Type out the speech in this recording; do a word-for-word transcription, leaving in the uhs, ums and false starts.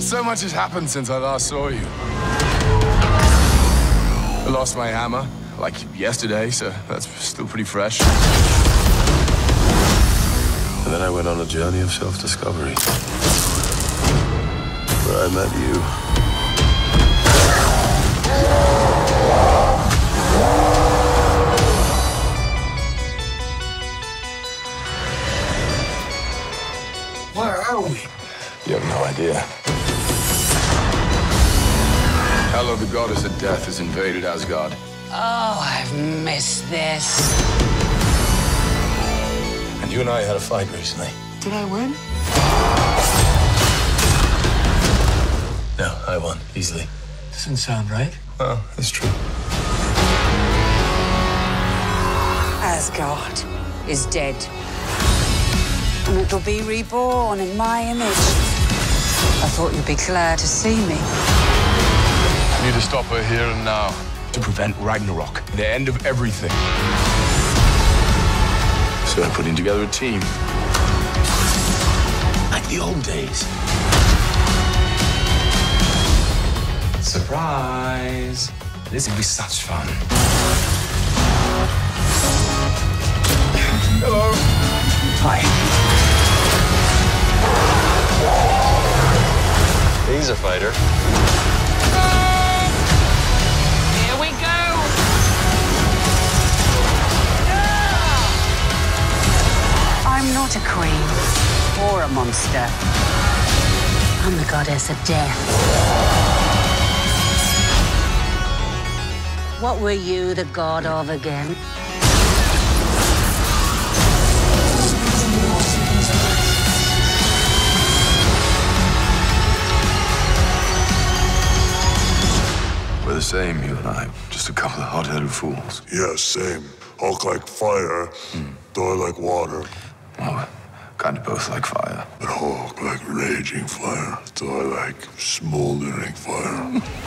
So much has happened since I last saw you. I lost my hammer, like yesterday, so that's still pretty fresh. And then I went on a journey of self-discovery, where I met you. Where are we? You have no idea. Hela, the goddess of death, has invaded Asgard. Oh, I've missed this. And you and I had a fight recently. Did I win? No, I won, easily. Doesn't sound right. Well, it's true. Asgard is dead. And it'll be reborn in my image. I thought you'd be glad to see me. I need to stop her here and now to prevent Ragnarok, the end of everything. So I'm putting together a team. Like the old days. Surprise! This would be such fun. Hello. Hi. He's a fighter. Here we go. I'm not a queen or a monster. I'm the goddess of death. What were you the god of again? We're the same, you and I. Just a couple of hot-headed fools. Yeah, same. Hulk like fire, Thor like water. Well, kind of both like fire. But Hulk like raging fire, Thor like smoldering fire.